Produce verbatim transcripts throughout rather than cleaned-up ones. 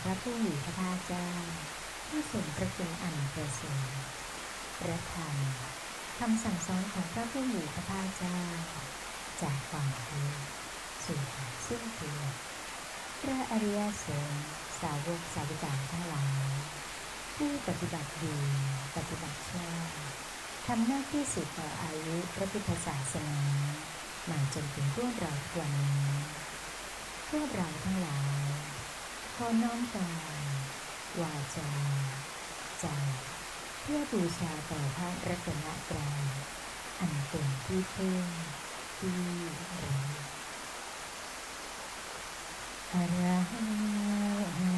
พระผู้มีพระภาคเจ้าผู้ทรงพระคุณอันประเสริฐพระธรรมคำสั่งสอนของพระผู้มีพระภาคเจ้าจากความทุกข์สู่ความสิ้นทุกข์พระอริยสงฆ์สาวกสาวิกาทั้งหลายผู้ปฏิบัติดีปฏิบัติชอบทำหน้าที่สืบต่ออายุพระพุทธศาสนามาจนถึงพวกเราทุกวันนี้พวกเราทั้งหลายขอน้อมกายวาจาใจเพื่อบูชาต่อพระรัตนตรัยอันเป็นที่พึ่งที่ระลึกอรหัง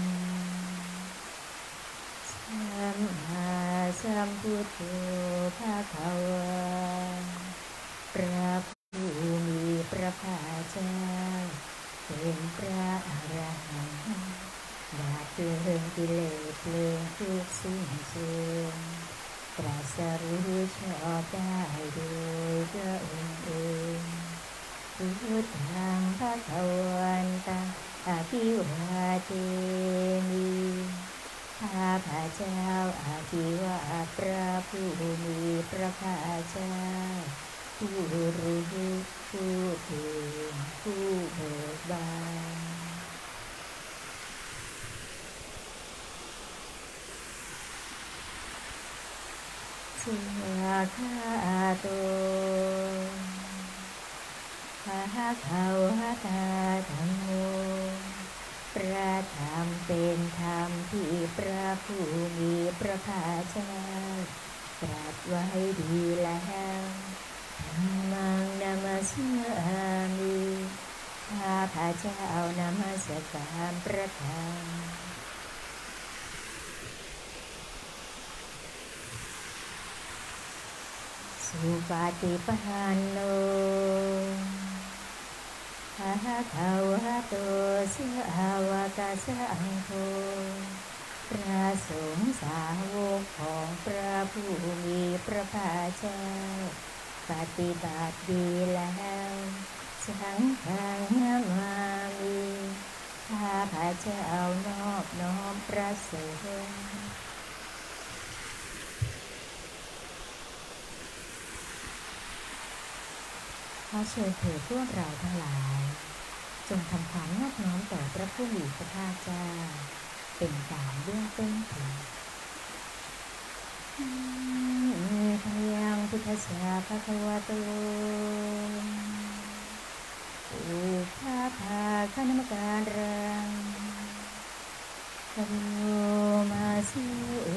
สัมมาสัมพุทโธภะคะวะพระผู้มีพระภาคเจ้าเป็นพระอรหันต์ดาบเพลิงกิเลสเพลิงทุกข์สิ้นเชิงตรัสรู้ชอบได้โดยพระองค์เองพุทธังภคะวันตังอะภิวาเทมิข้าพระเจ้าอาภิวาทพระผู้มีพระภาคเจ้าผู้รู้ผู้ตื่นผู้เบิกบานสุขะโตภะคะวะตาธัมโมพระธรรมเป็นธรรมที่พระผู้มีพระภาคเจ้าตรัสไว้ดีแล้วธัมมังนามัสสามิข้าพระเจ้านมัสการพระธรรมสุปฏิปันโนภะคะวะโตสาวกสังโฆพระสงฆ์สาวกของพระผู้มีพระภาคเจ้าปฏิบัติดีแล้วสังฆังนามามิข้าพระเจ้านอบน้อมพระสงฆ์ขอเชิญเถิดพวกเราทั้งหลายจงทำความนอบน้อมต่อพระผู้มีพระภาคเจ้าเป็นการเบื้องต้นเถิดพยังพุทธัสสะภะคะวะโตอุปาภาคณมการังกโรมาสิเอ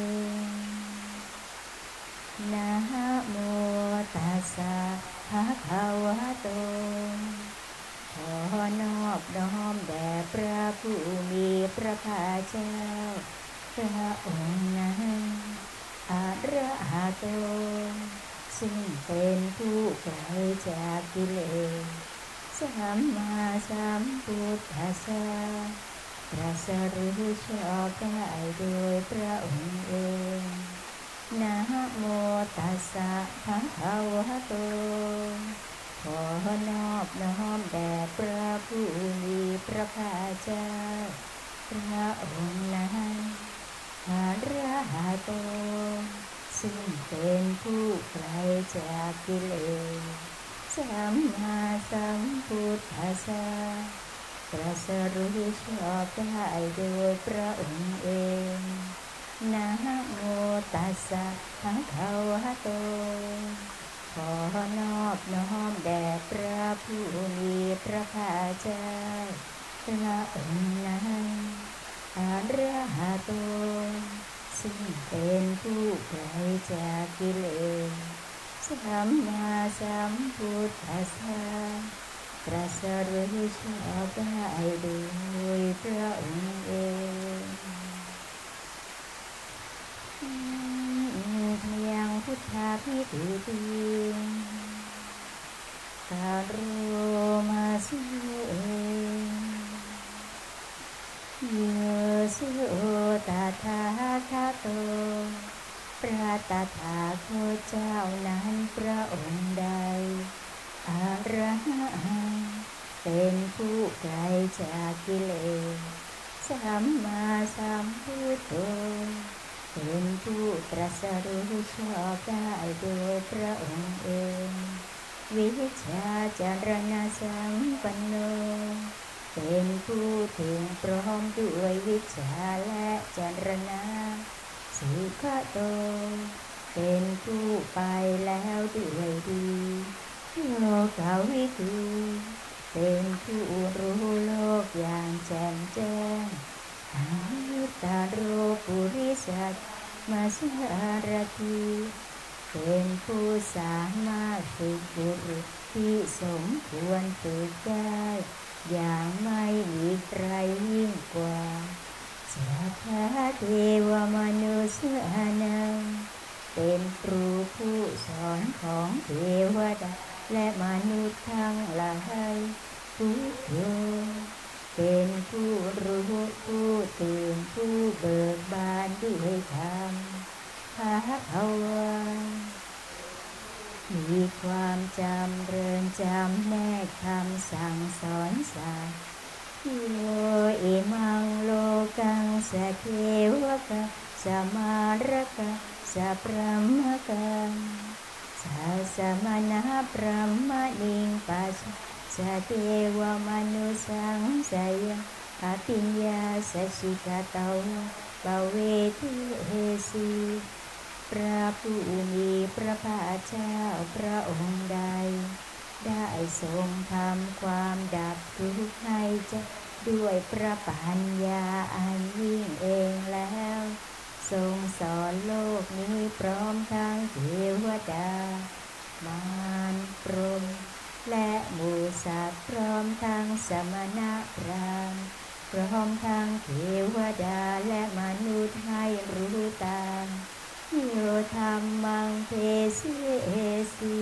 นะโมตัสสะภะคะวะโตขอนอบน้อมแด่พระผู้มีพระภาคเจ้าพระองค์นั้นอรหันโตซึ่งเป็นผู้ไกลจากกิเลสสัมมาสัมพุทธัสสะตรัสรู้ชอบได้โดยพระองค์เองนะโมตัสสะภะคะวะโตขอนอบน้อมแด่พระผู้มีพระภาคเจ้าพระองค์นั้นอรหันโตซึ่งเป็นผู้ไกลจากกิเลสสัมมาสัมพุทธัสสะตรัสรู้ชอบได้โดยพระองค์เองนะโมตัสสะภะคะวะโตขอนอบน้อมแด่พระผู้มีพระภาคเจ้าพระองค์นั้นอรหันโตซึ่งเป็นผู้ไกลจากกิเลสสัมมาสัมพุทธัสสะตรัสรู้ชอบได้โดยพระองค์เองพยังพุทธาภิกขุติกโรมาสิเอโยสุตถาคโตพระตถาคตเจ้านั้นพระองค์ใดอรหันต์เป็นผู้ไกลจากกิเลสสัมมาสัมพุทโธเป็นผู้ตรัสรู้ชอบได้โดยพระองค์เองวิชาจารณะสัมปันโนเป็นผู้ถึงพร้อมด้วยวิชาและจารณะสุขโตเป็นผู้ไปแล้วด้วยดีโลกาวิทูเป็นผู้รู้โลกอย่างแจ่มแจ้งอนุตตโรปุริสัตมาสารถีเป็นผู้สามารถฝึกบุรุษที่สมควรฝึกได้อย่างไม่มีใครยิ่งกว่าสัพพะเทวมนุษย์นังเป็นครูผู้สอนของเทวดาและมนุษย์ทั้งหลายพุทโธเป็นผู้รู้ผู้ตื่นผู้เบิกบานด้วยธรรมภความีความจำเริญจำแนกคำสั่งสอนสัตว์โยอิมังโลกังสเทวกะสมารกะสัพพมกังสัสมณะพรหมนิงปัสสะเทวมนุสังสยอภิญญาสชิกตาวะปเวทิเฮสีพระผู้มีพระภาคเจ้าพระองค์ใดได้ทรงทำความดับทุกข์ให้แจ้งด้วยพระปัญญาอันยิ่งเองแล้วทรงสอนโลกนี้พร้อมทั้งเทวดามารพรหมและหมู่สัตว์พร้อมทั้งสมณะพราหมณ์พร้อมทั้งเทวดาและมนุษย์ให้รู้ตามโยธรรมังเทสิเอสี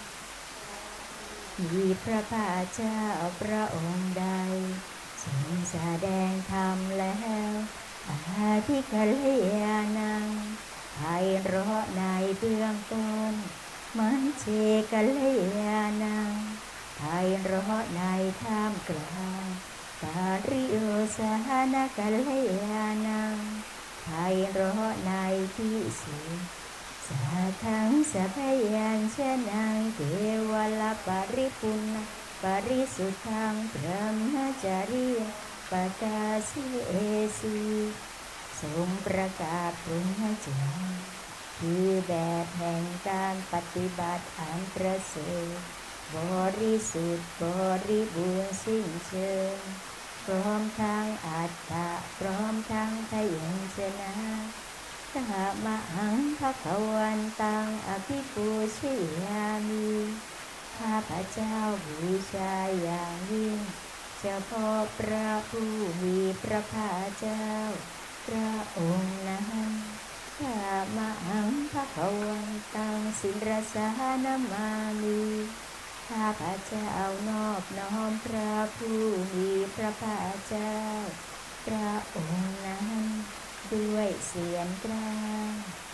มีพระภาคเจ้าพระองค์ใดทรงแสดงธรรมแล้วอาทิกัลยาณังไพเราะในเบื้องต้นมันเชกัลยาณังไพเราะในท่ามกลางปาริโยสานกัลยาณังไพเราะในที่สุดสาทังสัพยัญชนะเทวลปริปุณปริสุทธังพรหมจารีปกาสิเอสีทรงประกาศพรหมจรรย์คือแบบแห่งการปฏิบัติอันประเสริฐบริสุทธิ์บริบูรณ์สิ้นเชิงพร้อมทั้งอัตถะพร้อมทั้งพยัญชนะธรรมหังภวันตังอภิปูชยามิข้าพเจ้าบูชาอย่างยิ่งเฉพาะพระผู้มีพระภาคเจ้าพระองค์นั้นข้ามหังภควันตังสิรสานามามิข้าพเจ้านอบน้อมพระผู้มีพระภาคเจ้าพระองค์นั้นด้วยเสียงกลาง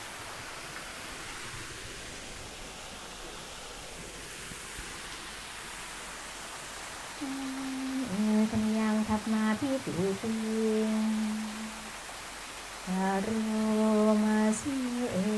ธัญญังทัพมาพิติติคารมาสิเอ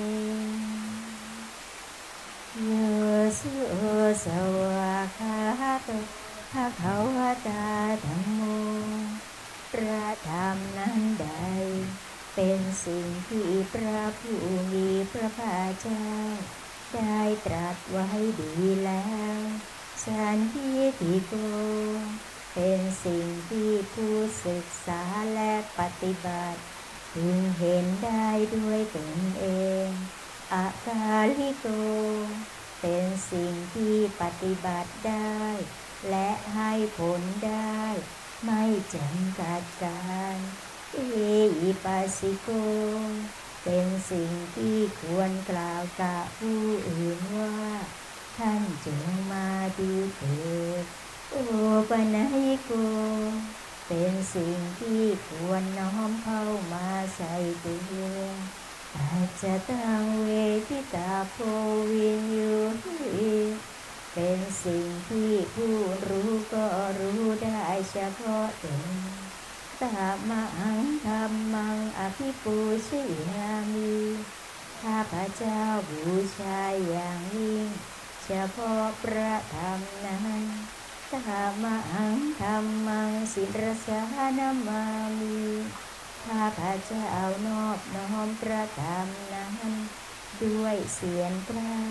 โยสุสวะคาโตภะคะวะตาธัมโมพระธรรมนั้นใดเป็นสิ่งที่พระผู้มีพระภาคเจ้าได้ตรัสไว้ดีแล้วสันทิฏฐิโกเป็นสิ่งที่ผู้ศึกษาและปฏิบัติพึงเห็นได้ด้วยตนเองอากาลิโกเป็นสิ่งที่ปฏิบัติได้และให้ผลได้ไม่จำกัดการเอหิปัสสิโกเป็นสิ่งที่ควรกล่าวกับผู้อื่นว่าท่านจงมาดูเถิดโอปนัยโกเป็นสิ่งที่ควรน้อมเข้ามาใส่ตัวอาจจะตั้งเวทิตาโพวินยูหิเป็นสิ่งที่ผู้รู้ก็รู้ได้เฉพาะตนตมังธรรมังอภิปูชยามิข้าพระเจ้าบูชาอย่างยิ่งเฉพาะพระธรรมนั้นตมังธรรมังศิรสานามามิข้าพระเจ้านอบน้อมพระธรรมนั้นด้วยเสียงกล้า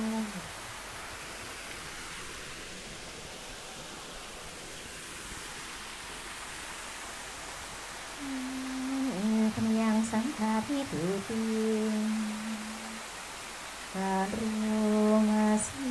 ธรรมยังสังฆาภิถุติการุมาสิ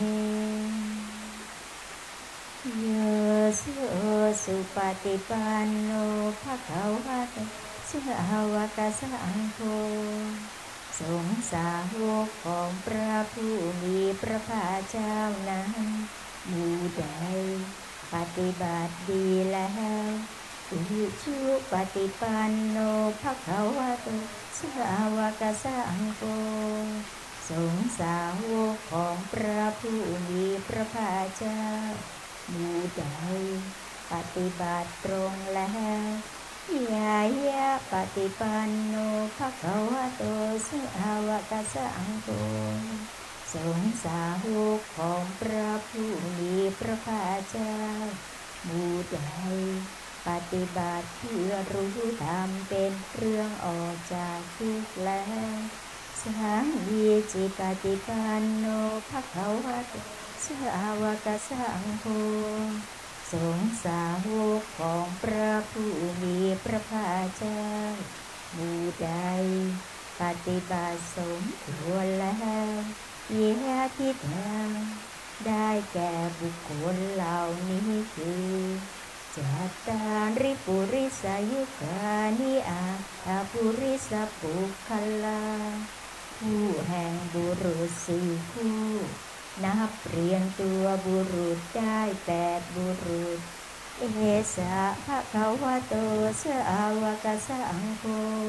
โยสุสุปฏิปันโนภะคะวะโตสาวกสังโฆสงฆ์สาวกของพระผู้มีพระภาคเจ้านั้นหมู่ใดปฏิบัติดีแล้วอุชุปฏิปันโนภะคะวะโตสาวกสังโฆสงฆ์สาวกของพระผู้มีพระภาคเจ้าหมู่ใดปฏิบัติตรงแล้วยายะปฏิปันโนภะคะวะโตสาวกสังโฆสงฆ์สาวกของพระผู้มีพระภาคเจ้าหมู่ใดปฏิบัติเพื่อรู้ธรรมเป็นเครื่องออกจากทุกข์แล้วสังฆิจิปฏิปันโนภะคะวะโตสาวกสังโฆสงฆ์สาวกของพระผู้มีพระภาคเจ้าหมู่ใดปฏิบัติสมควรแล้วเยทิทังได้แก่บุคคลเหล่านี้คือจัตตาริปุริสายุคานิอาตาปุริสปุคคลาผู้แห่งบุรุษสี่ผู้นับเรียงตัวบุรุษได้แปดบุรุษเอสะภะคะวะโตสาวกสังโฆ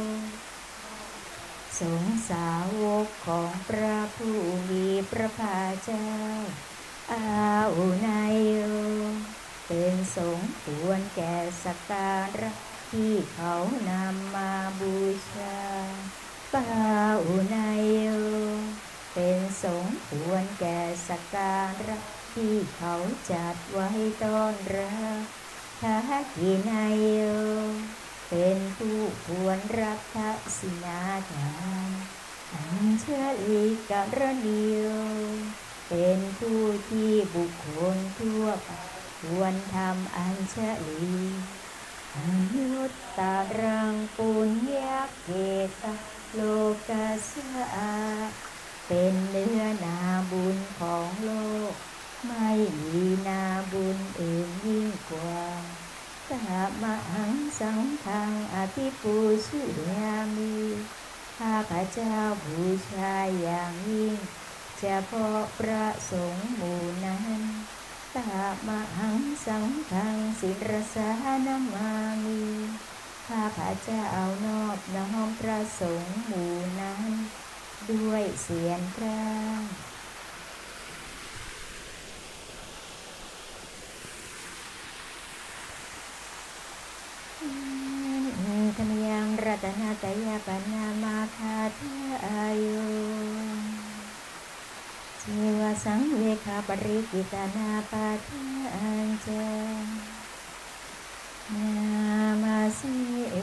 สงฆ์สาวกของพระผู้มีพระภาคเจ้าอาอุนายโยเป็นสงฆ์ควรแก่สักการะที่เขานำมาบูชาปาอุนายโยเป็นสงฆ์ควรแก่สักการะที่เขาจัดไว้ต้อนรับทักขินายโยเป็นผู้ควรรับทักษิณาทานอัญเชลิกรณีโยเป็นผู้ที่บุคคลทั่วไปควรทำอัญเชลีอนุตตรังปุญญเกตโลกัสสะเป็นเนื้อนาบุญของโลกไม่มีนาบุญอื่นยิ่งกว่าตมังสังฆังอภิปูชยามิข้าพระเจ้าบูชาอย่างยิ่งเฉพาะพระสงฆ์หมู่นั้นตมังสังฆังศิรสานามามิข้าพระเจ้านอบน้อมพระสงฆ์หมู่นั้นด้วยเสียงกล้าธรรมยังรัตนาตยปนามาคาทายุชีวสังเวคาปริกิตานาปาทานเจนามาสิเอ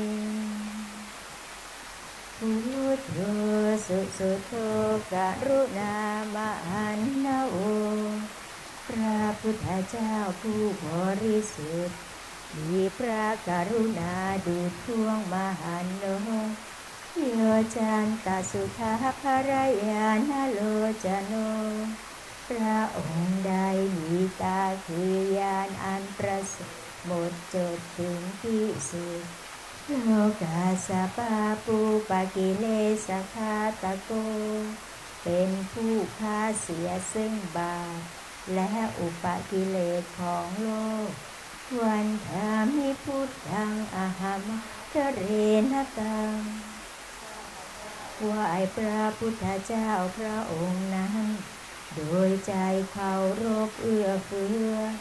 พุทโธสุสุโธกรุณามหันนาโอพระพุทธเจ้าผู้บริสุทธิ์มีพระกรุณาดุจพวงมหันโนโยจันตสุทาภรยานาโลจโนพระองค์ใดมีตาคือยานอันประเสริฐหมดจดถึงที่สุดโลกาสปาปูปกิเลสคาตโกเป็นผู้ฆ่าเสียซึ่งบาปและอุปกิเลสของโลกวันธามิพุทธังอหัมทะเรนตังไหว้พระพุทธเจ้าพระองค์นั้นโดยใจเคารพเอื้อเฟื้อ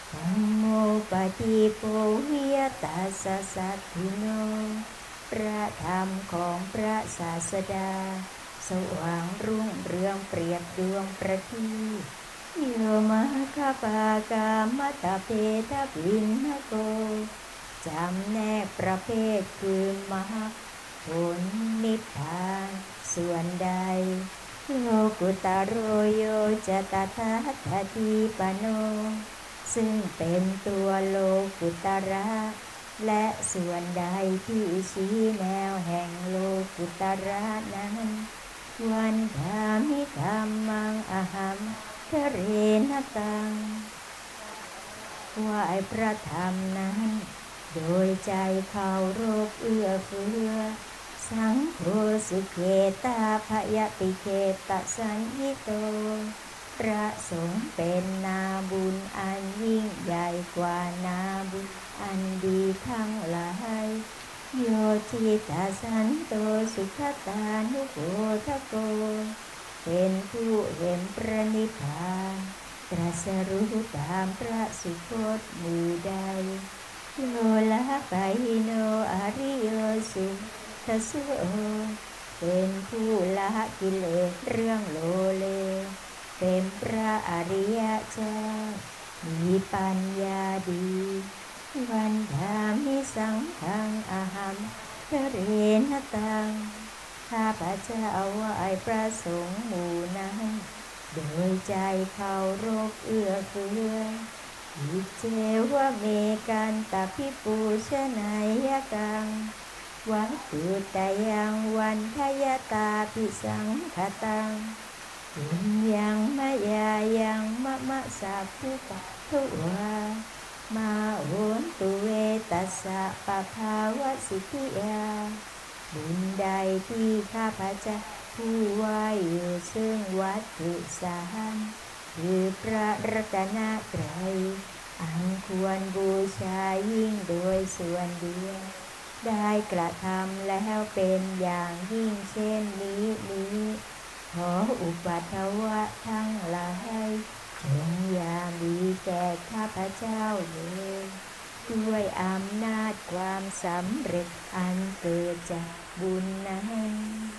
ธัมโมปฏิโปวิยตัสสะสัทธิโนพระธรรมของพระศาสดาสว่างรุ่งเรืองเปรียบดวงประทีปโยมะคปากามตะเพทวินนโกจำแนกประเภทคือมรรคผลนิพพานส่วนใดโลกุตโรโยจะตถาคติปโนซึ่งเป็นตัวโลกุตระและส่วนใดที่ชี้แนวแห่งโลกุตระนั้นวันธามิธัมมังอหัมทะเรนตังไหว้พระธรรมนั้นโดยใจเคารพเอื้อเฟื้อสังโฆสุเขตาภยติเขตสัญญิโตพระสงฆ์เป็นนาบุญอันยิ่งใหญ่กว่านาบุญอันดีทั้งหลายโยทิตาสันโตสุขตานุโภทโกเป็นผู้เห็นพระนิพพานตรัสรู้ตามพระสุคตหมู่ใดโลละปะหิโนอริโยสุทโสเป็นผู้ละกิเลสเรื่องโลเลเป็นพระอริยเจ้ามีปัญญาดีวันธามิสังฆังอหัมทะเรนตังข้าพเจ้าไหว้พระสงฆ์หมู่นั้นโดยใจเคารพเอื้อเฟื้ออิเจวะเมกันตพิปูชนายกังวัตถุตยังวันทยตาภิสังขตังปุญญังมายายังมะมะสัพพุปะทุวามาโหนตุเวตัสสะปะภาวะสิทธิยาบุญใดที่ข้าพเจ้าผู้ไหว้อยู่ซึ่งวัตถุสามคือพระรัตนตรัยอันควรบูชายิ่งโดยส่วนเดียวได้กระทำแล้วเป็นอย่างยิ่งเช่นนี้นี้ขออุปัฏฐวะทั้งหลายจงอย่ามีแก่ข้าพเจ้าเลยด้วยอำนาจความสำเร็จอันเกิดจากบุญนั้น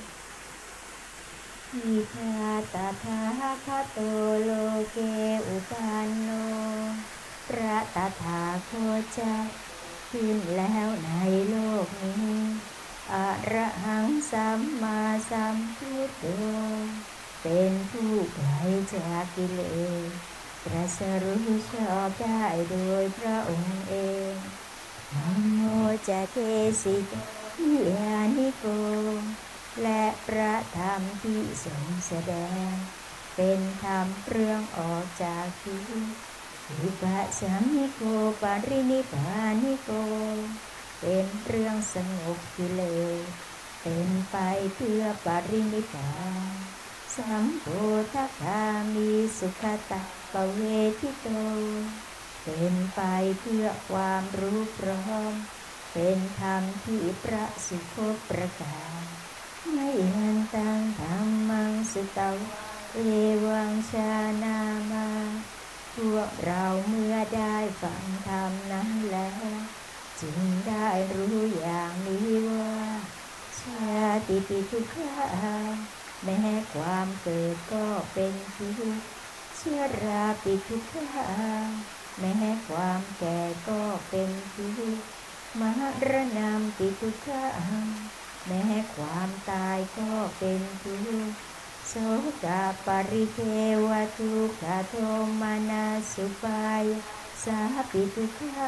อิทาตถาคโตโลเกอุปันโนพระตถาคตเจ้าขึ้นแล้วในโลกนี้อรหังสัมมาสัมพุทโธเป็นผู้ไกลจากกิเลสตรัสรู้ชอบได้โดยพระองค์เองธัมโมจะเทสิกวิญาณิโกและพระธรรมที่ทรงแสดงเป็นธรรมเครื่องออกจากทุกข์อุปสัมมิโกปรินิพพานิโกเป็นเรื่องสงบกิเลสเป็นไปเพื่อปรินิพพานสัมโพธคามีสุขตะปะเวทิโตเป็นไปเพื่อความรู้พร้อมเป็นธรรมที่พระสุคตประกาศไม่หันตังธัมมังสุตวะเอวังชานามาพวกเราเมื่อได้ฟังธรรมนั้นแล้วจึงได้รู้อย่างนี้ว่าชาติปิทุกขาแม้ความเกิดก็เป็นทุกข์ชราปิทุกขาแม้ความแก่ก็เป็นทุกข์มรณะปิทุกขาแม้ความตายก็เป็นทุกข์โสกปริเทวทุกขโทมานาสุปายสาปิทุกขา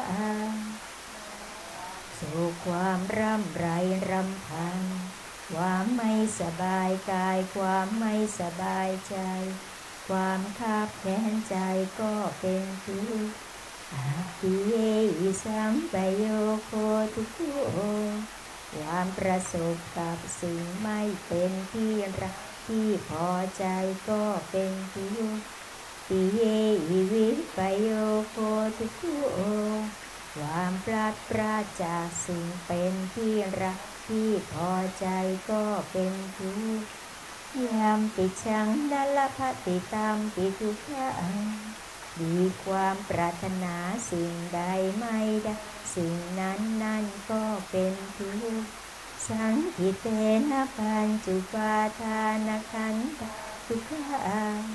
โศกความร่ำไรรำพันความไม่สบายกายความไม่สบายใจความคับแค้นใจก็เป็นทุกข์อาภิเยหิสัมปโยโคทุกขุความประสบกับสิ่งไม่เป็นที่รักที่พอใจก็เป็นทุกข์ปิเยหิวิปโยโคทุกขุความพลัดพรากจากสิ่งเป็นที่รักที่พอใจก็เป็นทุกข์ยามปิชังนัลภติตามปิทุกขังมีความปรารถนาสิ่งใดไม่ได้สิ่งนั้นนั่นก็เป็นทุกข์สังคิเตนะปัญจุปาทานขันธทุกขัง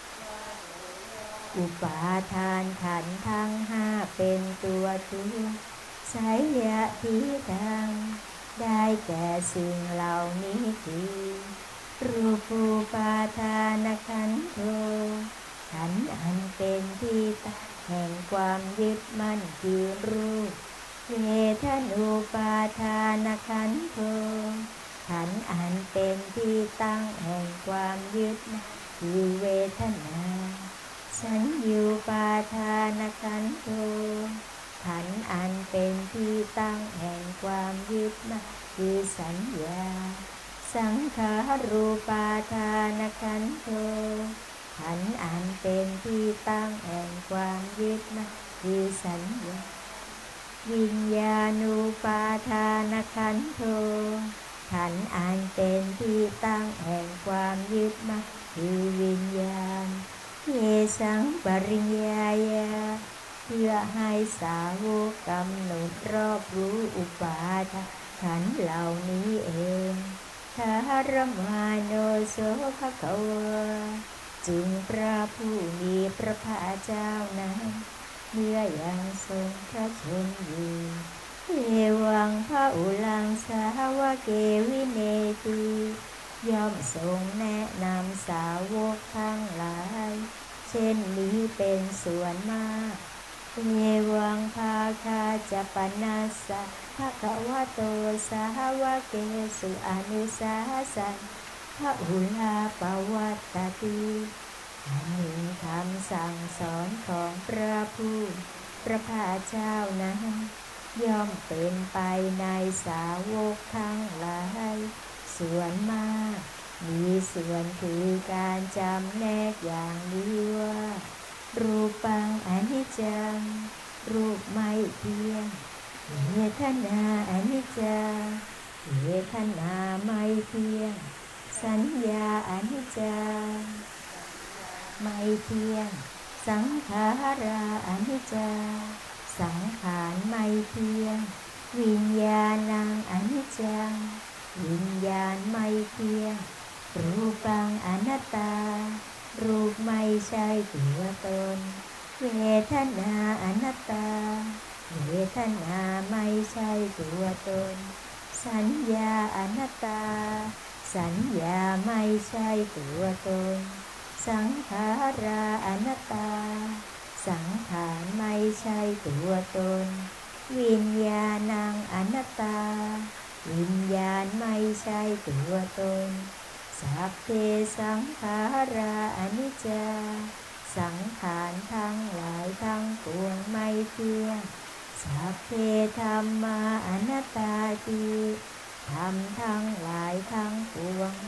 อุปาทานขันธ์ทั้งห้าเป็นตัวทุกข์ไสยทิตังได้แก่สิ่งเหล่านี้คือรูปูปาทานขันโธขันธ์อันเป็นที่ตั้งแห่งความยึดมั่นคือรูปเวทนูปาทานขันโธขันธ์อันเป็นที่ตั้งแห่งความยึดมั่นคือเวทนาสัญญูปาทานขันโธขันธ์อันเป็นที่ตั้งแห่งความยึดมั่นคือสัญญาสังขารูปาทานขันโธขันธ์อันเป็นที่ตั้งแห่งความยึดมั่นคือสัญญาวิญญาณูปาทานขันโธขันธ์อันเป็นที่ตั้งแห่งความยึดมั่นคือวิญญาณเยสังปริญญายาเพื่อให้สาวกกำหนดรอบรู้อุปาทานขันธ์เหล่านี้เองทารมาโนโสภควาจึงพระผู้มีพระภาคเจ้านั้นเมื่อยังทรงพระชนอยู่เอวังพระอุลังสาวเกวิเนติย่อมทรงแนะนำสาวกทั้งหลายเช่นนี้เป็นส่วนมากเอวังภาคาจะปนัสสะภะคะวะโตสาวเกสุอนุสาสันพระอุลาปวัตติอันหนึ่งคำสั่งสอนของพระผู้พระภาคเจ้านั้นย่อมเป็นไปในสาวกทั้งหลายส่วนมากมีส่วนคือการจำแนกอย่างนี้ว่ารูปังอนิจจังรูปไม่เที่ยงเวทนาอนิจจังเวทนาไม่เที่ยงสัญญาอนิจจังไม่เที่ยงสังขาราอนิจจังสังขารไม่เที่ยงวิญญาณังอนิจจังวิญญาณไม่เที่ยงรูปังอนัตตารูปไม่ใช่ตัวตนเวทนาอนัตตาเวทนาไม่ใช่ตัวตนสัญญาอนัตตาสัญญาไม่ใช่ตัวตนสังขาราอนัตตาสังขารไม่ใช่ตัวตนวิญญาณังอนัตตาวิญญาณไม่ใช่ตัวตนสัพเพสังขาราอนิจจาสังขารทั้งหลายทั้งปวงไม่เที่ยงสัพเพธัมมาอนัตตาติธรรมทั้งหลายทั้งปวง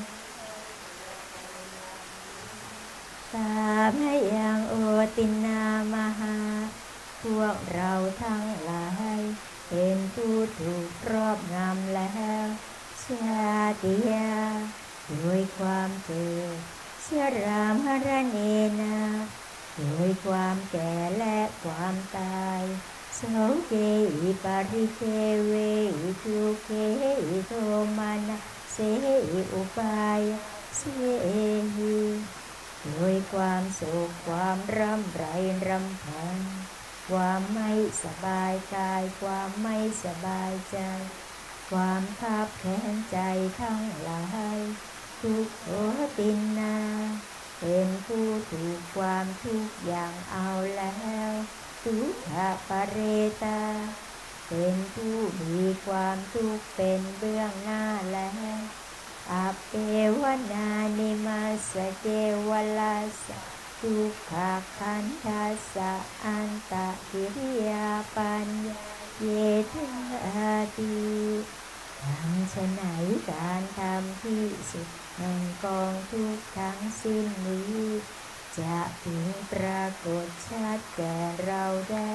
ตามให้ยังโอตินามหาพวกเราทั้งหลายเป็นผู้ถูกครอบงำแล้วชาติยาโดยความเกิดชรามรณะนาโดยความแก่และความตายโสเกอิปาริเทเวอิทุเกอิโทมานะเสอิอุปายเสหิโดยความโศกความร่ำไรรำพันความไม่สบายกายความไม่สบายใจความคับแค้นใจทั้งหลายทุกโขตินนาเป็นผู้ถูกความทุกข์อย่างเอาแล้วทุกขปเรตาเป็นผู้มีความทุกข์เป็นเบื้องหน้าแล้วอัปเปวนานิมาสเกวลาสทุกขขันธัสสะอันตกิริยาปัญญาเยทาติทำฉะไหนการทำที่สุดแห่งกองทุกข์ทั้งสิ้นนี้จะพึงปรากฏชัดแก่เราได้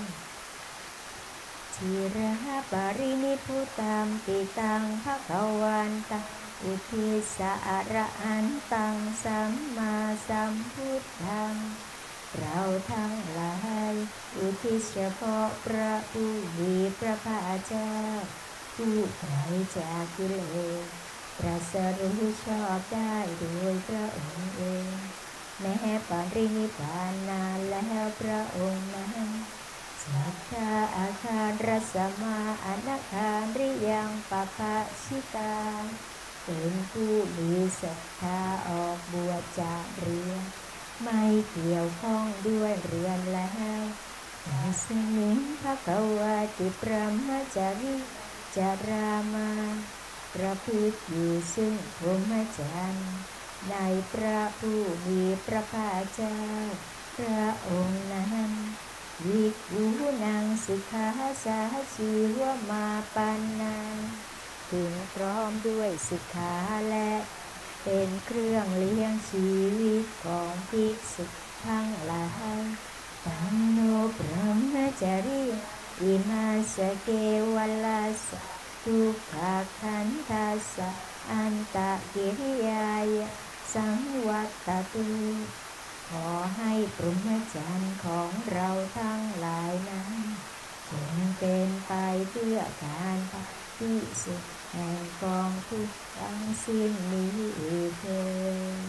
ทิระปรินิพพุตัมปิตังภคะวันตังอุทิสะอระหันตังสัมมาสัมพุทธังเราทั้งหลายอุทิศเฉพาะพระผู้มีพระภาคเจ้าผู้ไกลจากกิเลสตรัสรู้ชอบได้โดยพระองค์เองแม้ปรินิพพานนานแล้วพระองค์นั้นสัทธาอาคารรัสมาอนาคาริยังปะปะชิตาเป็นผู้มีศรัทธาออกบวชจากเรือนไม่เกี่ยวข้องด้วยเรือนแล้วแต่สมิงภควติพระมจาริจารามาประพฤติอยู่ซึ่งพรหมจรรย์ในพระผู้มีพระภาคเจ้าพระองค์นั้นวิกุนังสิกขาสาชีวมาปันนาถึงพร้อมด้วยสิกขาและเป็นเครื่องเลี้ยงชีวิตของภิกษุทั้งหลายตัมโนพรหมจารีอิมาสเกวัลลัสสะทุกขขันธัสสะอันตกิริยายสังวัตตุขอให้พรหมจรรย์ของเราทั้งหลายนั้นจงเป็นไปเพื่อการที่สุดแห่งกองทุกข์ทั้งสิ้นนี้เถิด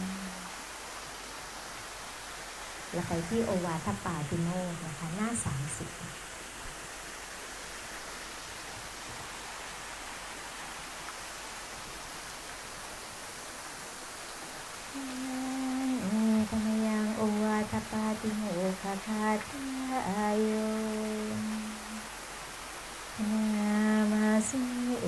แล้วไปที่โอวาทปาติโมกข์นะคะหน้าสามสิบธรรมยังโอวาทปาติโมกขคาถาโยนามาสิเอ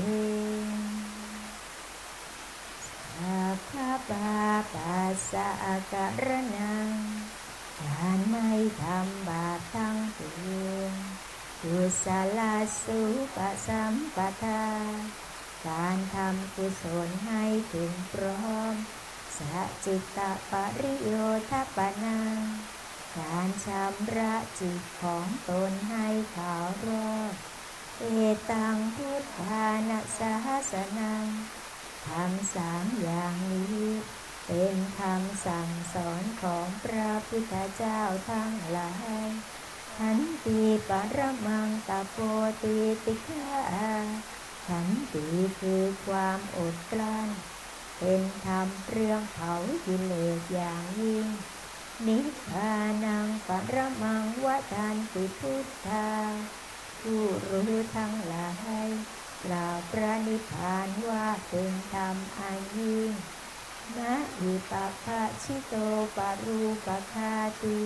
สัพพะปาปัสสะการนังการไม่ทำบาปทั้งปวงกุศลสุปสัมปทาการทำกุศลให้ถึงพร้อมสัจจิตปริโยทปนังการชำระจิตของตนให้ขาวรอบเอตังพุทธานะสหสนังทำสามอย่างนี้เป็นคำสั่งสอนของพระพุทธเจ้าทั้งหลายขันติปรมังตโปติติฆาขันติคือความอดกลั้นเป็นธรรมเรื่องเผากิเลสอย่างยิ่งนิพพานังปรมังวทันติพุทธาผู้รู้ทั้งหลายกล่าวพระนิพพานว่าเป็นธรรมอันยิ่งนะอิปัปปะชิโตปรูปคาติ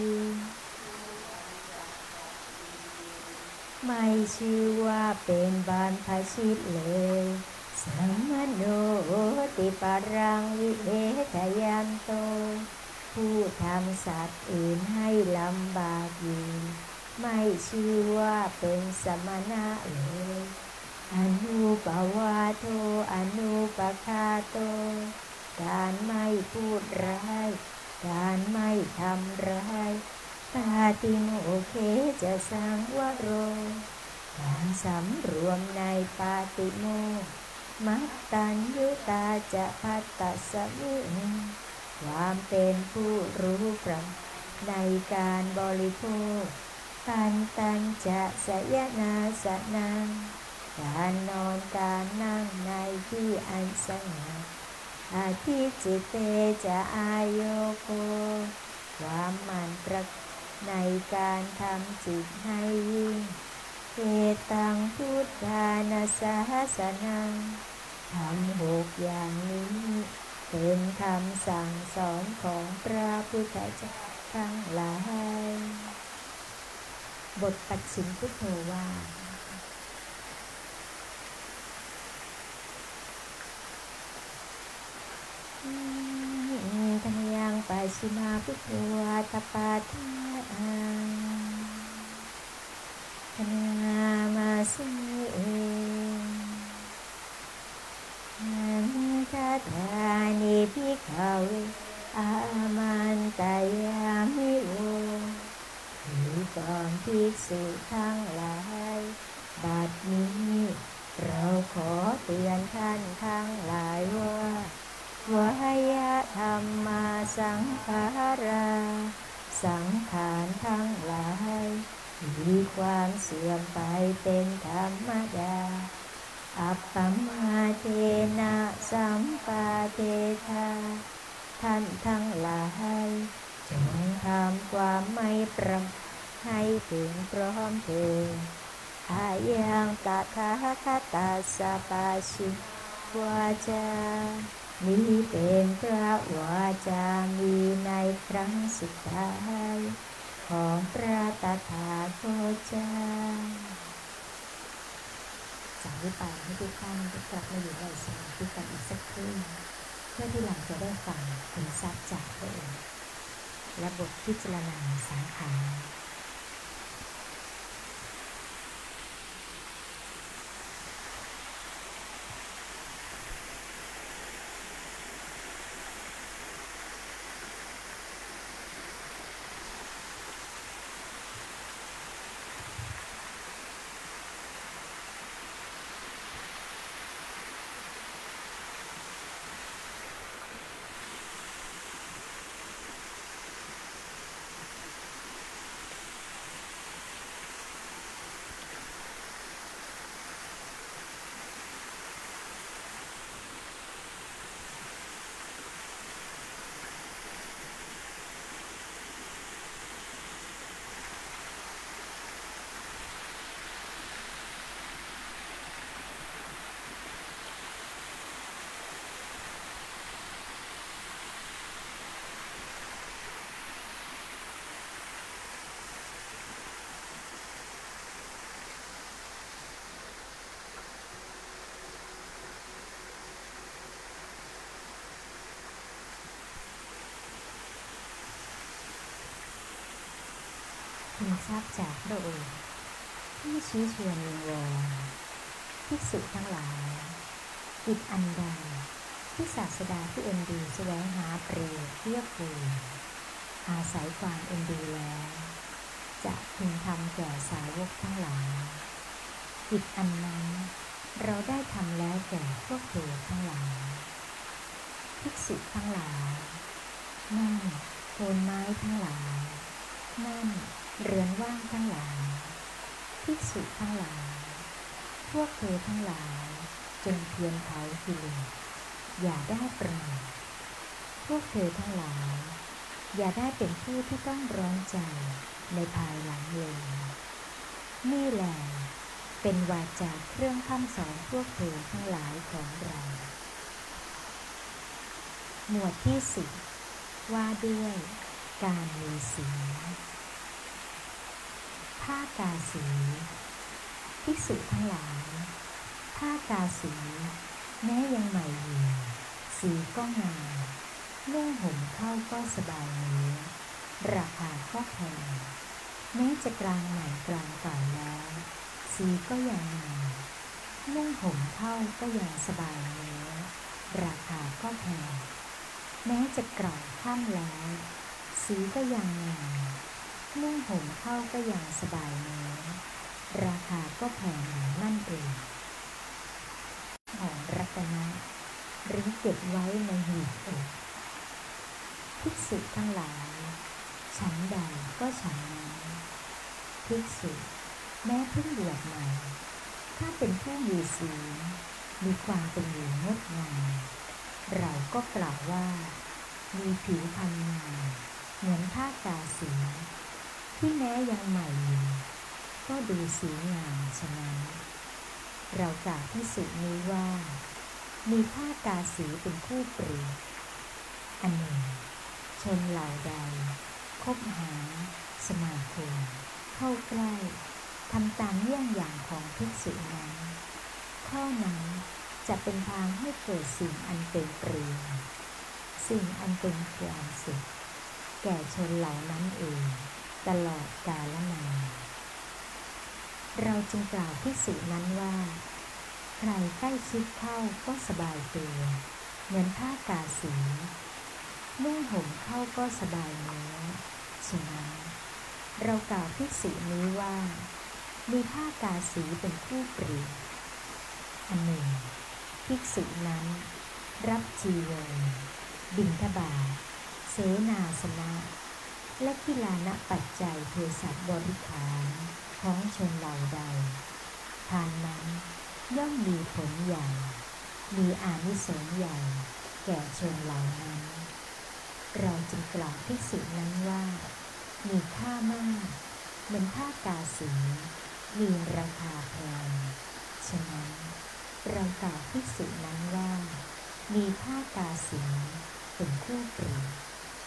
ไม่ชื่อว่าเป็นบรรพชิตเลยสัมมโนติปรังวิเอทยันโตผู้ทำสัตว์อื่นให้ลำบากอยู่ไม่ชื่อว่าเป็นสมณะเลยอนุปวาโทอนุปคาโตการไม่พูดร้ายการไม่ทำร้ายปาติโมเคจะสังวโรการสำรวมในปาติโมกข์มัตตัญยุตาจะพัตตสมิงความเป็นผู้รู้พร้อมในการบริโภคปันตัญจะสยนาสนังการนอนการนั่งในที่อันสงบอาทิจิตเตจะอายโยโกความหมั่นประในการทำจิตให้ยิ่งเอตังพุทธานาสหสนังทำหกอย่างนี้เป็นคำสั่งสอนของพระพุทธเจ้าทั้งหลายบทปัจฉิมพุทโธว่าธรรมยังปัจฉิมาพุทโธตปาทาธนามาสิเอนันทธานิภิกขเวอามันตายามิโวคือก่อนภิกษุทั้งหลายบัดนี้เราขอเตือนท่านทั้งหลายว่าวายธรรมาสังขาราสังขารทั้งหลายมีความเสื่อมไปเป็นธรรมดาอัปปมาเทนะสัมปาเทธาท่านทั้งหลายจงทำความไม่ประมาทให้ถึงพร้อมเถิดอายังตถาคตาสปาชิวาจานี้เป็นพระวาจามีในครั้งสุดท้ายของพระตถาคตเจ้าจากนี้ไปให้ทุกท่านได้กลับมาอยู่ในสมาธิกันอีกสักครู่เพื่อที่เราจะได้ฟังคุณทรัพย์จากพระองค์และบทพิจารณาสังขารคุณทราบจากพระองค์ที่ชี้ชวนวิงวอนภิกษุทั้งหลายกิจอันใดที่ศาสดาผู้เอ็นดูแสวงหาเปรียบเทียบคูณอาศัยความเอ็นดูแล้วจะพึงทำแก่สาวกทั้งหลายกิจอันนั้นเราได้ทำแล้วแก่พวกเธอทั้งหลายภิกษุทั้งหลายนั่นโคนไม้ทั้งหลายนั่นเรือนว่างทั้งหลายภิกษุทั้งหลายพวกเธอทั้งหลายจงเพียรเผากิเลสอย่าได้ประมาทพวกเธอทั้งหลายอย่าได้เป็นผู้ที่ต้องร้อนใจในภายหลังเลยนี่แหละเป็นวาจาเครื่องพร่ำสอนพวกเธอทั้งหลายของเราหมวดที่สิบว่าด้วยการมีศีลผ้ากาสีภิกษุทั้งหลายผ้ากาสีแม้ยังใหม่อยู่สีก็งามนุ่งห่มเข้าก็สบายเนื้อราคาก็แพงแม้จะกลางใหม่กลางเก่าแล้วสีก็ยังงามนุ่งห่มเข้าก็ยังสบายเนื้อราคาก็แพงแม้จะเก่าค่ำแล้วสีก็ยังงามนุ่งห่มเข้าก็ยังสบายเนื้อราคาก็แพงนั่นเองของรัตนะหรือเก็บไว้ในหีบอกภิกษุทั้งหลายฉันใดก็ฉันนั้นภิกษุแม้เพิ่งบวชใหม่ถ้าเป็นผู้มีศีลมีความเป็นอยู่งดงามเราก็กล่าวว่ามีผิวพรรณงามเหมือนผ้ากาสีที่แม้ยังใหม่อยู่ก็ดูสีงามฉะนั้นเรากล่าวภิกษุนี้ว่ามีผ้ากาสีเป็นคู่เปรียบอันหนึ่งชนเหล่าใดคบหาสมาคมเข้าใกล้ทำตามเยี่ยงอย่างของภิกษุนั้นข้อนั้นจะเป็นทางให้เกิดสิ่งอันเป็นเปรียบสิ่งอันเป็นความสุขแก่ชนเหล่านั้นเองตลอดกาลนานเราจึงกล่าวภิกษุนั้นว่าใครใกล้ชิดเข้าก็สบายตัวเหมือนผ้ากาสีนุ่งห่มเข้าก็สบายเนื้อฉะนั้นเรากล่าวภิกษุนี้ว่ามีผ้ากาสีเป็นคู่เปรียบอันหนึ่งภิกษุนั้นรับจีวรบิณฑบาตเสนาสนะและกีฬานะปัจจัยเภสัชบริขารของชนเหล่าใดทานนั้นย่อมมีผลใหญ่มีอานิสงส์ใหญ่แก่ชนเหล่านั้นเราจึงกล่าวภิกษุนั้นว่ามีค่ามากเหมือนผ้ากาสีมีราคาแพงฉะนั้นเรากล่าวภิกษุนั้นว่ามีผ้ากาสีเป็นคู่เปรียบ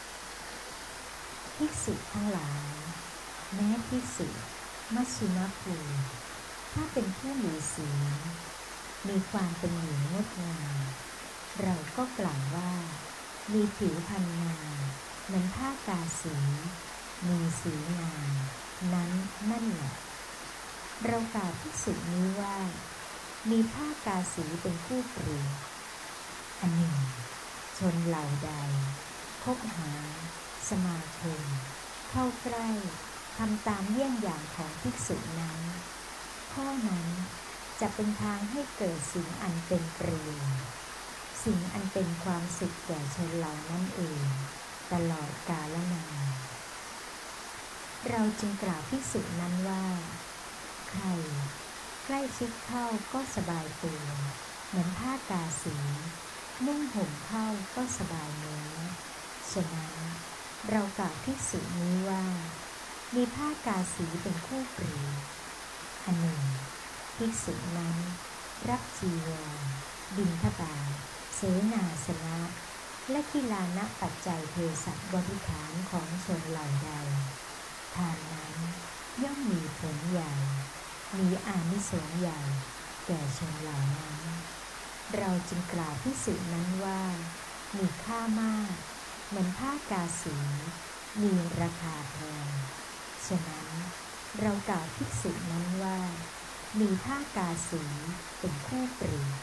ภิกษุทั้งหลายแม้ภิกษุมัชฌิมภูถ้าเป็นผู้มีศีลมีความเป็นหญิงงดงามเราก็กล่าวว่ามีผิวพรรณงามเหมือนผ้ากาสีมีสีงามนั้นนั่นแหละเรากล่าวภิกษุนี้ว่ามีผ้ากาสีเป็นคู่เปรียบอันหนึ่งชนเหล่าใดคบหาสมาคมเข้าใกล้ทำตามเยี่ยงอย่างของภิกษุนั้นข้อนั้นจะเป็นทางให้เกิดสิ่งอันเป็นประโยชน์สิ่งอันเป็นความสุขแก่ชนเหล่านั้นเองตลอดกาลนานเราจึงกล่าวภิกษุนั้นว่าใครใกล้ชิดเข้าก็สบายตัวเหมือนผ้ากาสีนุ่งห่มเข้าก็สบายเนื้อฉะนั้นเรากล่าวภิกษุนี้ว่ามีผ้ากาสีเป็นคู่เปรียบอันหนึ่งภิกษุนั้นรับจีวรบิณฑบาตเสนาสนะและกีฬานะปัจจัยเภสัชบริขารของชนเหล่าใดทานนั้นย่อมมีผลใหญ่มีอานิสงส์ใหญ่แก่ชนเหล่านั้นเราจึงกล่าวภิกษุนั้นว่ามีค่ามากเหมือนผ้ากาสีมีราคาแพงฉะนั้นเรากล่าวภิกษุนั้นว่ามีผ้ากาสีเป็นคู่เปรียบ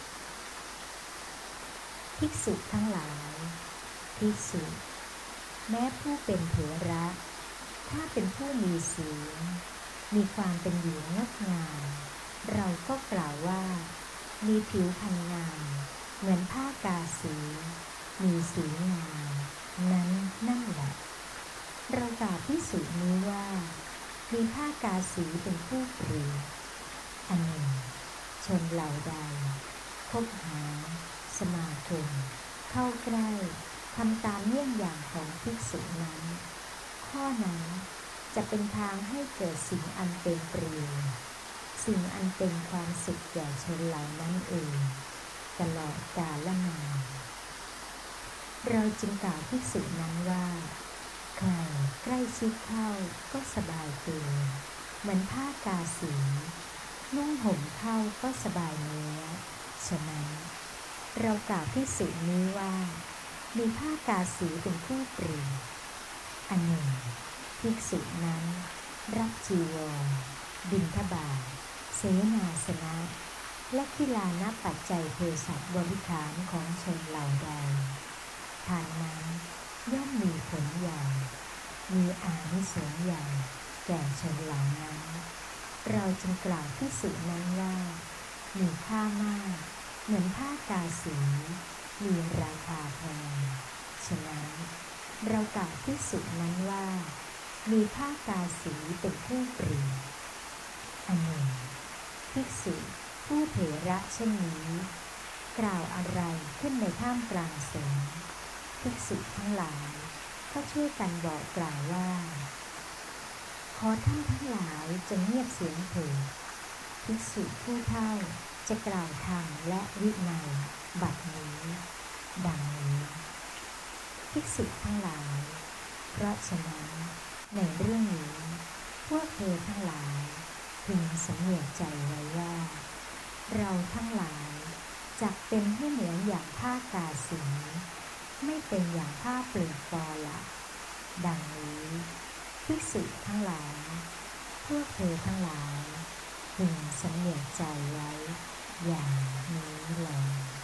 ภิกษุทั้งหลายภิกษุแม้ผู้เป็นเถระถ้าเป็นผู้มีศีลมีความเป็นหญิงงดงามเราก็กล่าวว่ามีผิวพรรณงามเหมือนผ้ากาสีมีสีงามนั้นนั่นแหละเรากล่าวภิกษุนี้ว่ามีผ้ากาสีเป็นคู่เปรียบอันหนึ่งชนเหล่าใดคบหาสมาคมเข้าใกล้ทำตามเยี่ยงอย่างของภิกษุนั้นข้อนั้นจะเป็นทางให้เกิดสิ่งอันเป็นประโยชน์สิ่งอันเป็นความสุขแก่ชนเหล่านั้นเองตลอดกาลนานเราจึงกล่าวภิกษุนั้นว่าใครใกล้ชิดเข้าก็สบายตัวเหมือนผ้ากาสีนุ่งห่มเข้าก็สบายเนื้อฉะนั้นเรากล่าวภิกษุนี้ว่ามีผ้ากาสีเป็นคู่เปรียบอันหนึ่งภิกษุนั้นรับจีวรบิณฑบาตเสนาสนะและกีฬานะปัจจัยเภสัชบริขารของชนเหล่าใดทานนั้นย่อมมีผลใหญ่มีอานิสงส์ใหญ่แก่ชนเหล่านั้นเราจึงกล่าวภิกษุนั้นว่ามีค่ามากเหมือนผ้ากาสีมีราคาแพงฉะนั้นเรากล่าวภิกษุนั้นว่ามีผ้ากาสีเป็นคู่เปรียบอันหนึ่งภิกษุผู้เถระเช่นนี้กล่าวอะไรขึ้นในท่ามกลางสงฆ์ภิกษุทั้งหลายก็ช่วยกันบอกกล่าวว่าขอท่านทั้งหลายจงเงียบเสียงเถิดภิกษุผู้เฒ่าจะกล่าวธรรมและวินัยบัดนี้ดังนี้ภิกษุทั้งหลายเพราะฉะนั้นในเรื่องนี้พวกเธอทั้งหลายพึงสำเนียกใจไว้ว่าเราทั้งหลายจักเป็นให้เหมือนอย่างผ้ากาสีไม่เป็นอย่างผ้าเปลือกปอละดังนี้ภิกษุทั้งหลายพวกเธอทั้งหลายพึงสำเนียกใจไว้อย่างนี้แล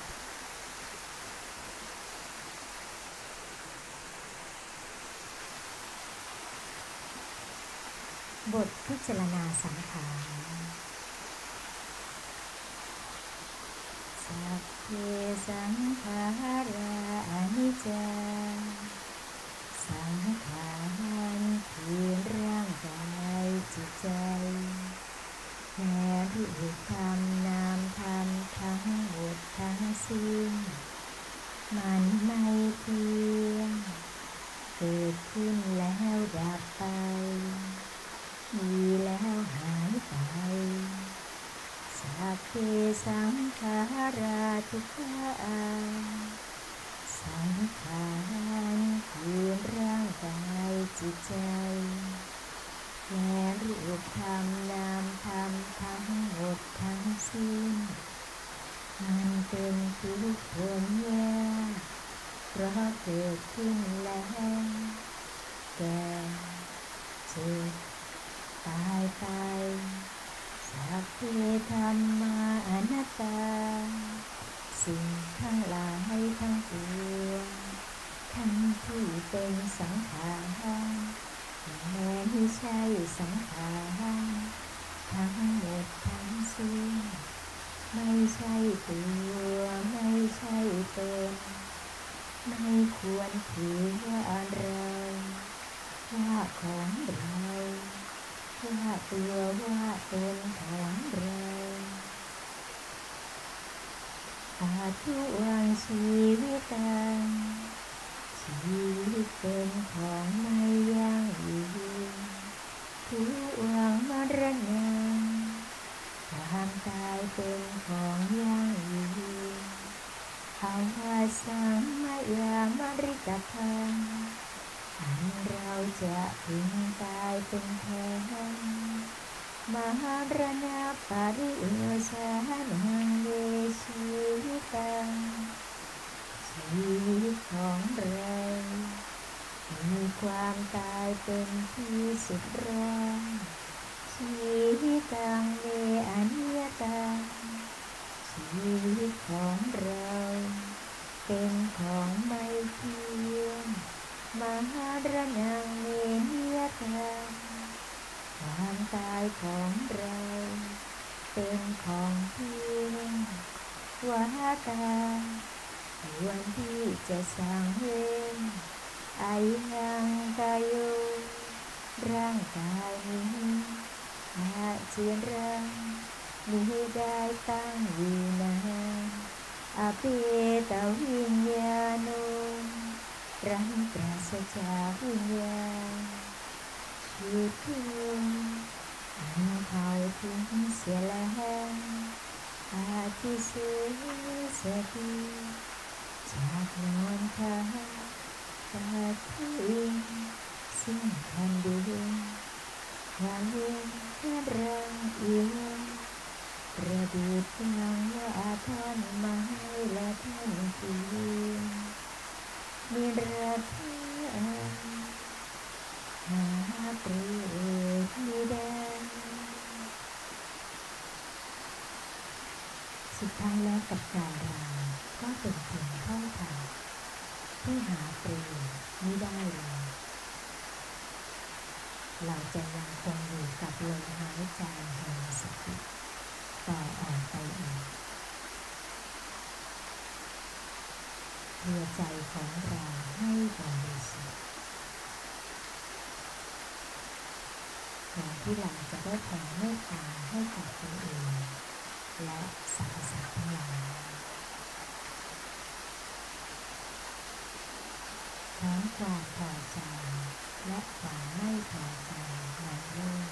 บทพิจารณาสังขารสัพเพสังขาราอนิจจาสังขารันคืนร่างกายจิตใจแม้รูปธรรมนามธรรมทั้งหมดทั้งสิ้นมันไม่เที่ยงเกิดขึ้นแล้วดับไปมีแล้วหายไปสัพเพสังขาราทุกขาสังขารคือร่างกายจิตใจและรูปธรรมนามธรรมทั้งหมดทั้งสิ้นมันเป็นทุกข์ทนยากเพราะเกิดขึ้นแล้วแก่เจ็บตายไปสัพเพธัมมาอนัตตาสิ่งทั้งหลายทั้งปวงทั้งที่เป็นสังขารแม้ไม่ใช่สังขารทั้งหมดทั้งสิ้นไม่ใช่ตัวไม่ใช่ตนไม่ควรถือว่าอะไรว่าของเราว่าตัวว่าตนของเราอาทุวังชีวิตังชีวิตเป็นของไม่ยั่งยืนทุวังมรณะความตายเป็นของยั่งยืนภาวะสังมายามริกพังอันเราจะพึงตายเป็นแท้มหารณะปริโยชานังเวชีวิตังชีวิตของเรามีความตายเป็นที่สุดรองชีวิตังเมอนิยตังชีวิตของเราเป็นของไม่เที่ยงมหารณังเมนิยตังความตายของเราเป็นของเที่ยงวาตาควรที่จะสังเวยอายังกายโยร่างกายนี้อาเจียนรังมิได้ตั้งอยู่นานอภิตวิญญาโนรังปราศจากวิญญาณชีวิตอันเขาทิ้งเสียแล้วอาทิเสสติจากนอนข้าตาทิ้งสิ้นแผ่นดินความเย็นแค่รังเอียงประดิษฐ์ดังว่าท่อนไม้และท่อนฟืนมีราคาหาเปรียบมิได้สุดท้ายแล้วกับกายเราก็เป็นเพียงท่องคำที่หาเปรียบมิได้เลยเราจะยังคงอยู่กับลมหายใจแห่งสติต่อออกไปอีกเพื่อใจของเราให้บริสุทธิ์ก่อนที่เราจะได้แผ่เมตตาให้กับตัวเองและสรรพสัตว์ทั้งหลายทั้งความพอใจและความไม่พอใจในโลก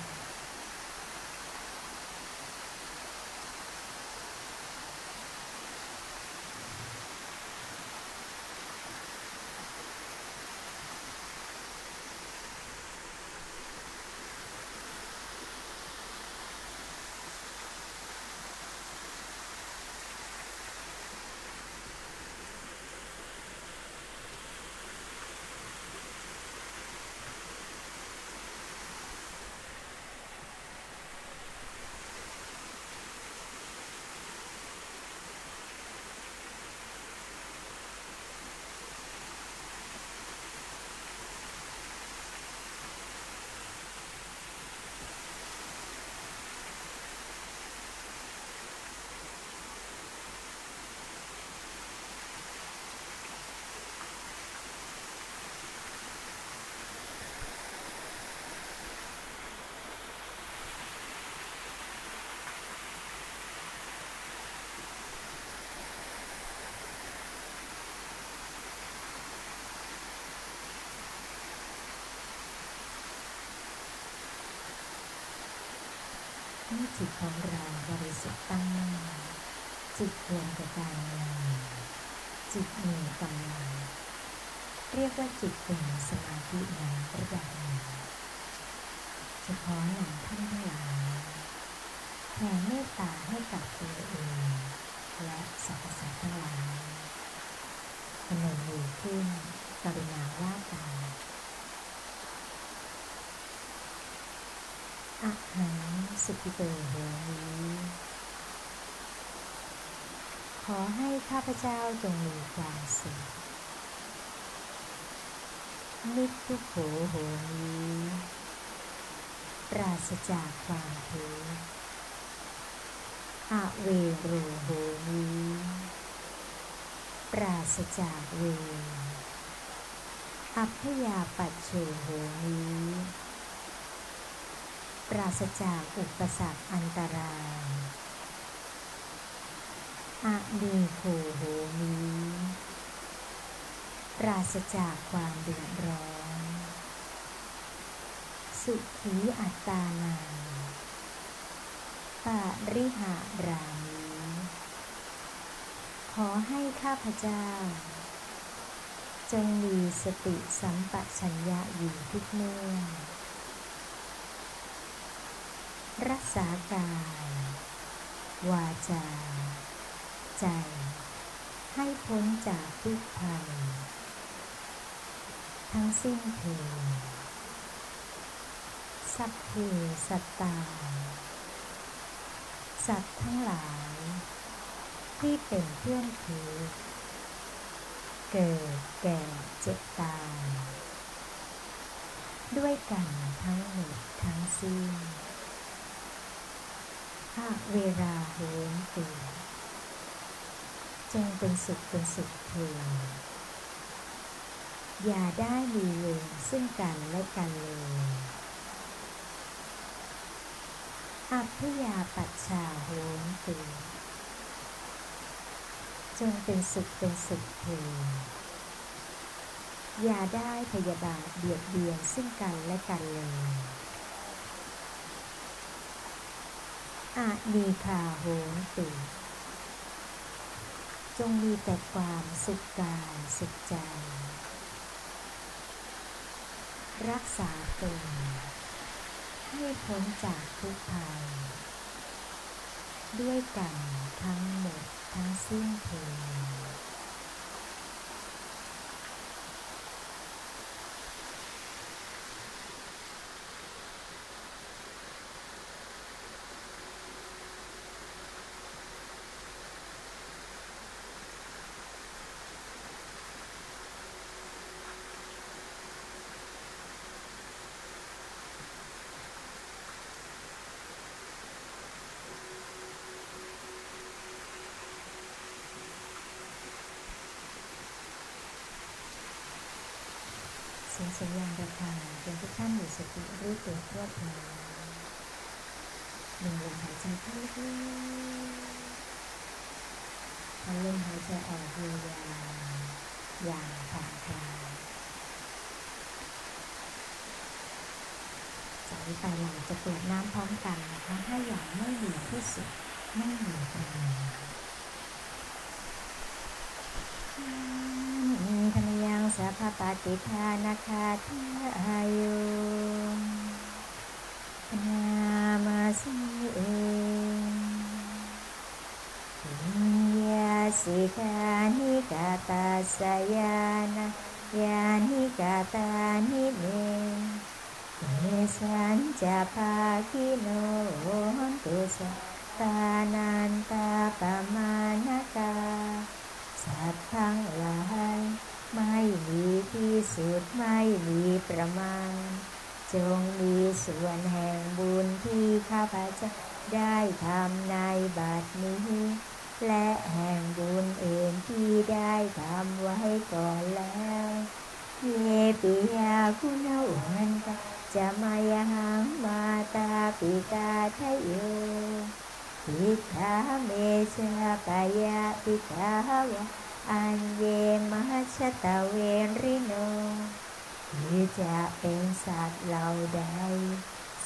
เมื่อจิตของเราบริสุทธิ์ตั้งมั่นจิตรวมกับการงานจิตมีกำลังเรียกว่าจิตเป็นสมาธิในระดับหนึ่งจะขอนำท่านทั้งหลายแผ่เมตตาให้กับตัวเองและสรรพสัตว์ทั้งหลายพนมมือขึ้นกรุณาว่าตามอะหังสุขิโตโหมิขอให้ข้าพเจ้าจงมีความสุขนิพพุโขโหมิปราศจากความทุกข์อเวโรโหมิปราศจากเวรอัพยาปัจโชโหมิปราศจากอุปสรรคอันตรายอะนีโคโหมิปราศจากความเดือดร้อนสุขีอัตตานังปาริหารามิขอให้ข้าพเจ้าจงมีสติสัมปชัญญะอยู่ทุกเมื่อรักษากายวาจาใจให้พ้นจากทุกภัยทั้งสิ้นเถิดสัพเพสัตตาสัตว์ทั้งหลายที่เป็นเพื่อนทุกข์เกิดแก่เจ็บตายด้วยกันทั้งหมดทั้งสิ้นหากเวลาโหนตุจงเป็นสุขเป็นสุขเถิดอย่าได้มีเวรซึ่งกันและกันเลยอัพยาปัชชาโหนตุจงเป็นสุขเป็นสุขเถิดอย่าได้พยาบาทเบียดเบียนซึ่งกันและกันเลยอานีคาโหนตุจงมีแต่ความสุขกายสุขใจรักษาตนให้พ้นจากทุกภัยด้วยกันทั้งหมดทั้งสิ้นเถิดเสียงสัญญาณระฆังเป็นทุกท่านมีสติรู้ตัวทั่วพร้อมหนึ่งลมหายใจเข้าลึกพอลมหายใจออกยาวๆอย่างผ่อนคลายจากนี้ไปเราจะเปิดน้ำพร้อมกันนะคะให้อย่างไม่มีที่สุดไม่มีประมาณธรรมยังสัพพปฏิทานาคาทายุนามาสิเอยาสิกานิกาตาสยานะยานิกาตานิเมเอสัญจะภาคิโนตุสตานันตาปมาณกาสัตว์ทั้งหลายไม่มีที่สุดไม่มีประมาณจงมีส่วนแห่งบุญที่ข้าพเจ้าได้ทำในบัดนี้และแห่งบุญอื่นที่ได้ทำไว้ก่อนแล้วเยปิยาคุณาวันตาจะมายังมาตาปิตาทะโยปิตาเมชะปายาปิตาวะอันเยมชะตะเวริโนที่จะเป็นสัตว์เหล่าใดส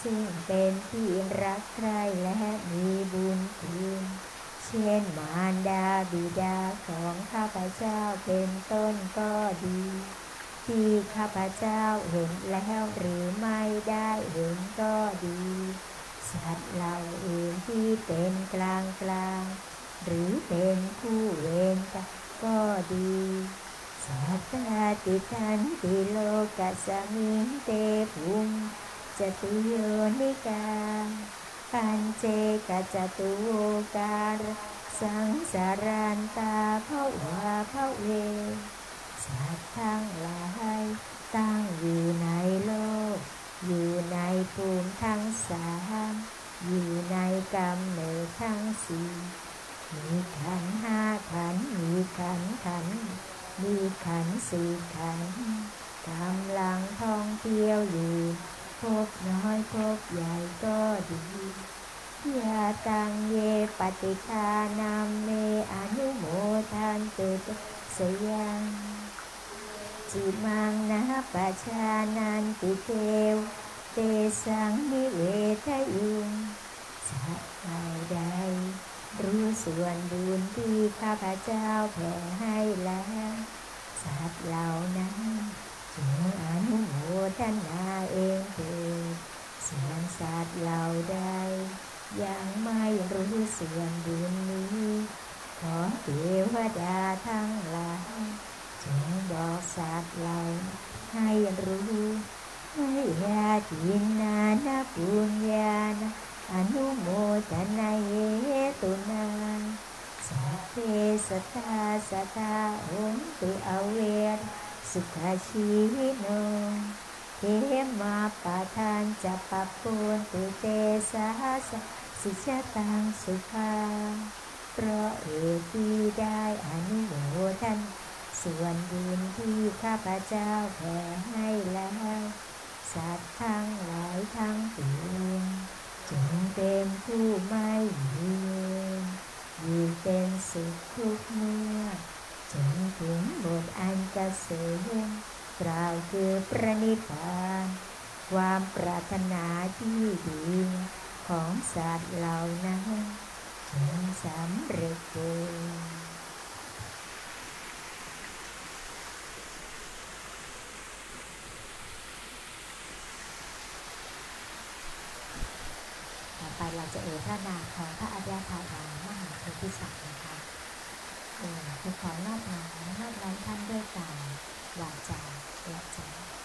ซึ่งเป็นที่รักใคร่และมีบุญคุณเช่นมารดาบิดาของข้าพเจ้าเป็นต้นก็ดีที่ข้าพเจ้าเห็นแล้วหรือไม่ได้เห็นก็ดีสัตว์เหล่าอื่นที่เป็นกลางกลางหรือเป็นคู่เวรกันก็ดีสัตตาติทันติโลกัสสมิงเตภุงจตุโยนิกาปัญเจกจตุโวการสังสารันตาภวาภเวสัตว์ทั้งหลายตั้งอยู่ในโลกอยู่ในภูมิทั้งสามอยู่ในกำเนิดทั้งสี่มีขันธ์ห้าขันธ์มีขันธ์ขันธ์มีขันธ์สี่ขันธ์กำลังท่องเที่ยวอยู่พบน้อยพบใหญ่ก็ดียาตังเยปฏิทานามเมอนุโมทันตุสยังจิมังนะปัจจานันติเทวเตสังนิเวทยุงสัตว์ใดรู้ส่วนบุญที่ข้าพเจ้าแผ่ให้แล้วสัตว์เหล่านั้นจงอนุโมทนาเองเถิดส่วนสัตว์เหล่าใดยังไม่รู้ส่วนบุญนี้ขอเทวดาทั้งหลายจงบอกสัตว์เหล่าให้รู้ให้ญาตินานาปุญญาณอนุโมทนาเยตุนาสัพเพสัตตาสัตตาโหตุอเวรสุขชีวิโนเทมาปะทานจะปะปุนตุเตสาสสิชะตังสุขาเพราะเหตุที่ได้อนุโมทนาส่วนบุญที่ข้าพเจ้าแผ่ให้แล้วสัตว์ทั้งหลายทั้งปวงจงเป็นผู้ไม่มีเวรอยู่เป็นสุขทุกเมื่อจนถึงบทอันเกษมกล่าวคือพระนิพพานความปรารถนาที่ดีของสัตว์เหล่านั้นจงสำเร็จเถิดต่อไปเราจะเอ่ยพระนามของพระอริยธาตุมหาโพธิสัตว์นะคะเอ่ยคือขอนอบน้อมนอบน้อมท่านด้วยกายวาจาและใจ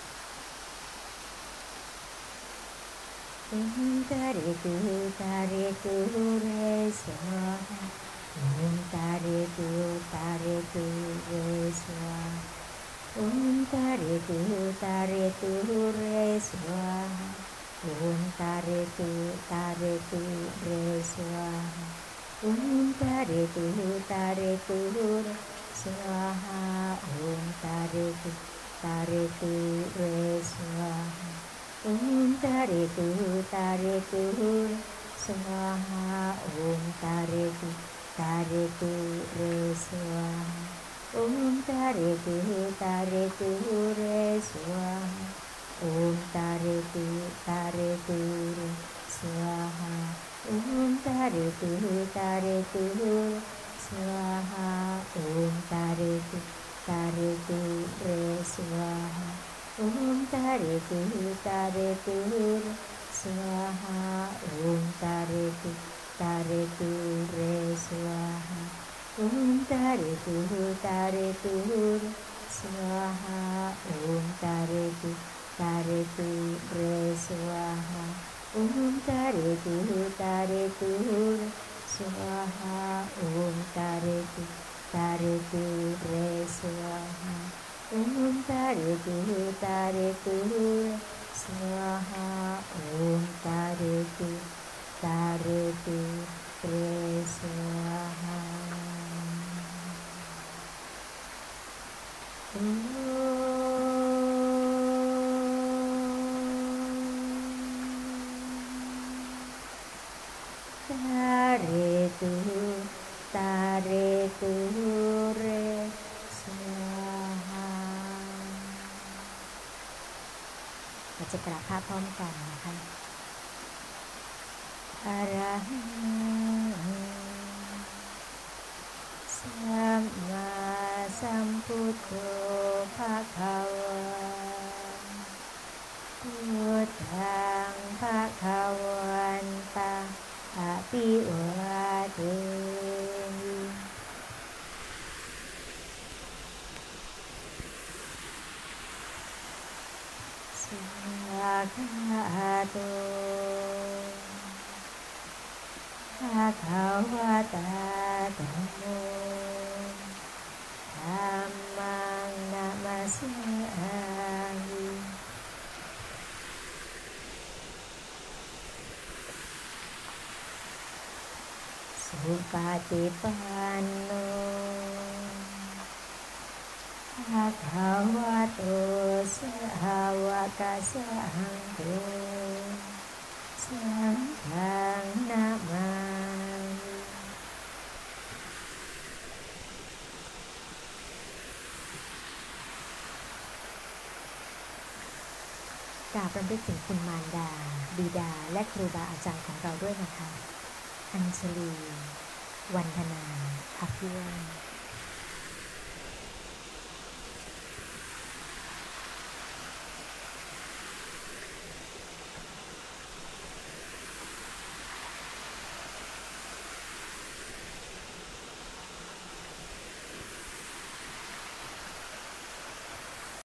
อินตาริตุตาริตุเรสวะอินตาริตุตาริตุเรสวะอินตาริตุตาริตุเรสวะอินตาริตุตาริตุเรสวะอินตาริตุตาริตุเรสวะอินตาริตุตาริตุเรสวะOm Taritu Taritu Swaha Om Taritu Taritu Re Swaha Om Taritu Taritu Re Swaha Om Taritu Taritu Re Swaha Om Taritu Taritu Re Swaha Om Taritu Taritu Re Swaha Om Taritu Taritu Swaha Om Taritu Taritu Re Swaha Om Taritu Taritu Swaha Om Taritu Taritu Re Swaha Om Taritu Taritu Swaha Om Taritu Taritu Re Swaha Om Taritu Taritu Swaha Om Taritu Taritu Re Swaha Taritu Taritu Re Swahaเราจะกราบพระพร้อมกันนะคะอะระหังสัมมาสัมพุทโธภะคะวะพุทธังภะคะวันตังอะภิวาเทมิสุขะโตภะคะวะตาธัมโมธัมมังนะมัสสามิสุปฏิปันโนภะคะวะโตสาวกสังโฆสังฆังนะมามิกราบรำลึกถึงคุณมารดาบิดาและครูบาอาจารย์ของเราด้วยนะคะอัญชลี วรรณนา อภิวาท